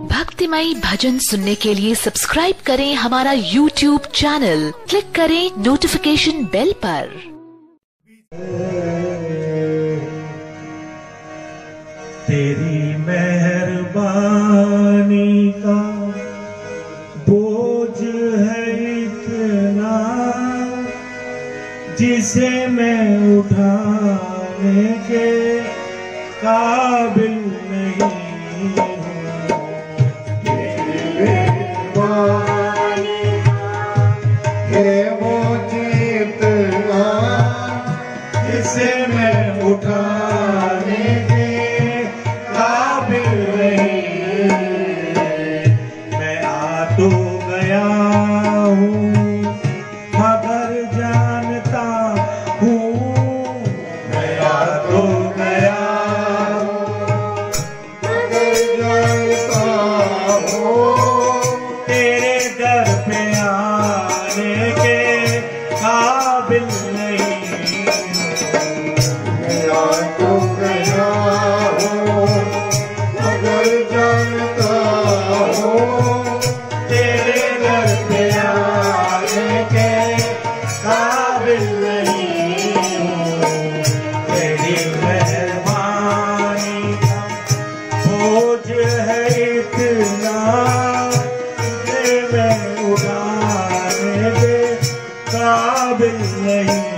भक्तिमयी भजन सुनने के लिए सब्सक्राइब करें हमारा YouTube चैनल, क्लिक करें नोटिफिकेशन बेल पर। तेरी मेहरबानी का बोझ है इतना, जिसे मैं उठाने के काबिल नहीं हूँ। तेरी मेहरबानी है बोझ इतना, जिसे मैं उठाने के काबिल नहीं। मैं आ तो गया हूँ मगर जानता हूँ, मैं आ तो गया मगर जानता हूँ, तेरे दर पे आने के काबिल नहीं। मैं आ तो गया हूँ मगर जानता हूँ, तेरे घर पे आने के काबिल नहीं हूँ। तेरी मेहरबानी का बोझ है इतना, जिसे मैं उठाने के काबिल नहीं हूँ।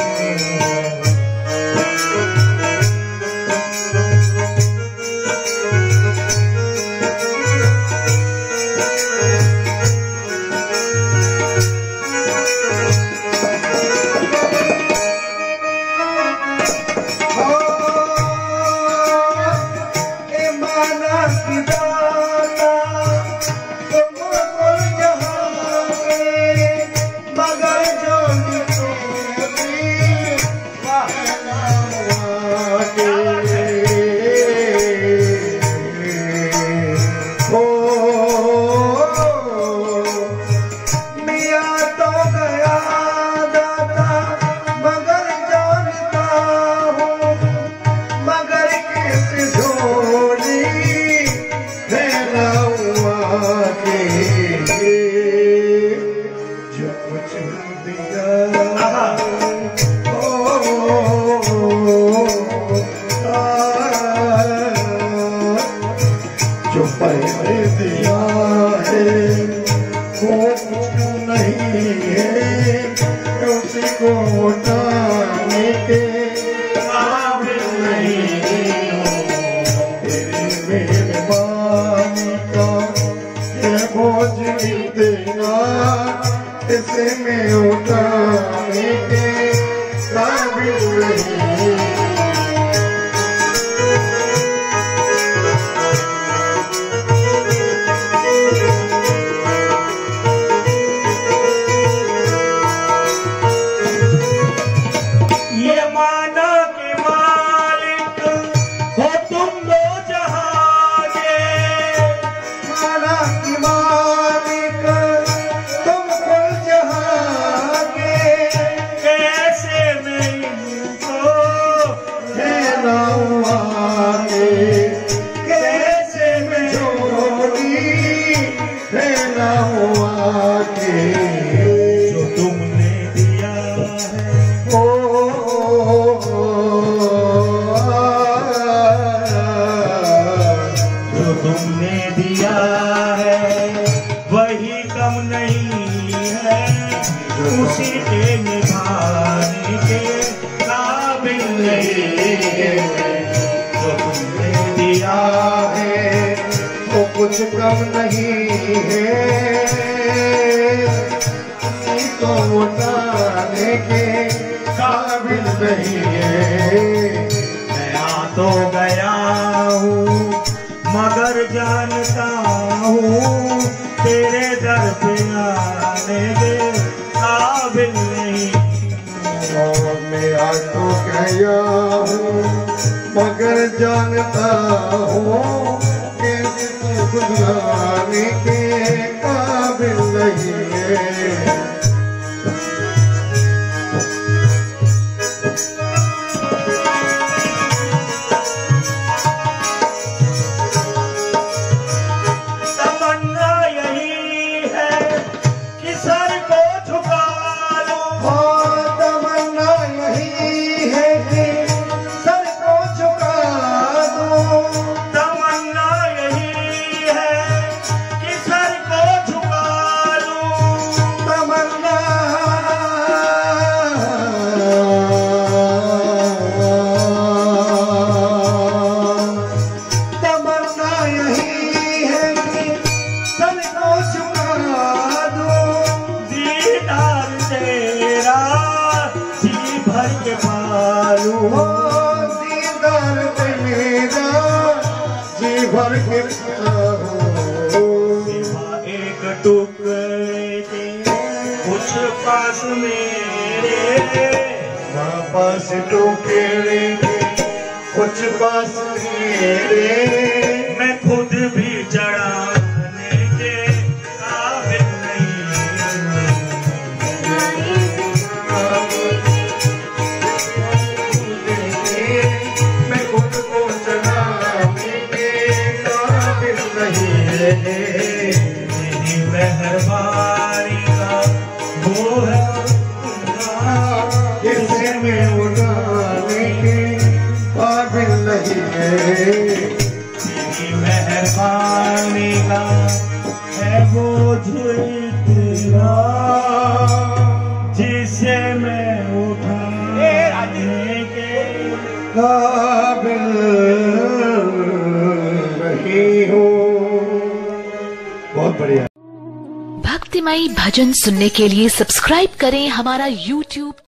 जो पैसे दिया है वो कुछ नहीं है, उसी को उठाने के काबिल नहीं हूँ। तेरी मेहरबानी का ये बोझ इतना, इसे मैं उठाने के काबिल नहीं। जो तुमने दिया है जो तुमने दिया है वही कम नहीं है, उसी के निभाने के काबिल नहीं है। जो तुमने दिया है वो कुछ कम नहीं है, तो उठाने के काबिल नहीं है। मैं आ तो गया हूँ मगर जानता हूँ, तेरे दर पे आने के काबिल नहीं। मैं आ तो गया हूँ मगर जानता हूँ, तेरे बुलाने के काबिल नहीं है। भर के एक टुकड़े के कुछ पास मेरे, पास टुकड़े के कुछ पास मेरे, मैं खुद भी चढ़ाने के काबिल नहीं, मैं खुद को चढ़ाने के काबिल नहीं। मेरी मेहरबानी का वो है जिसे मैं उड़ाने के काबिल नहीं है। तेरी मेहरबानी का है वो झुलना जिसे मैं उठाने के काबिल नहीं हूँ। बहुत बढ़िया। भक्तिमयी भजन सुनने के लिए सब्सक्राइब करें हमारा YouTube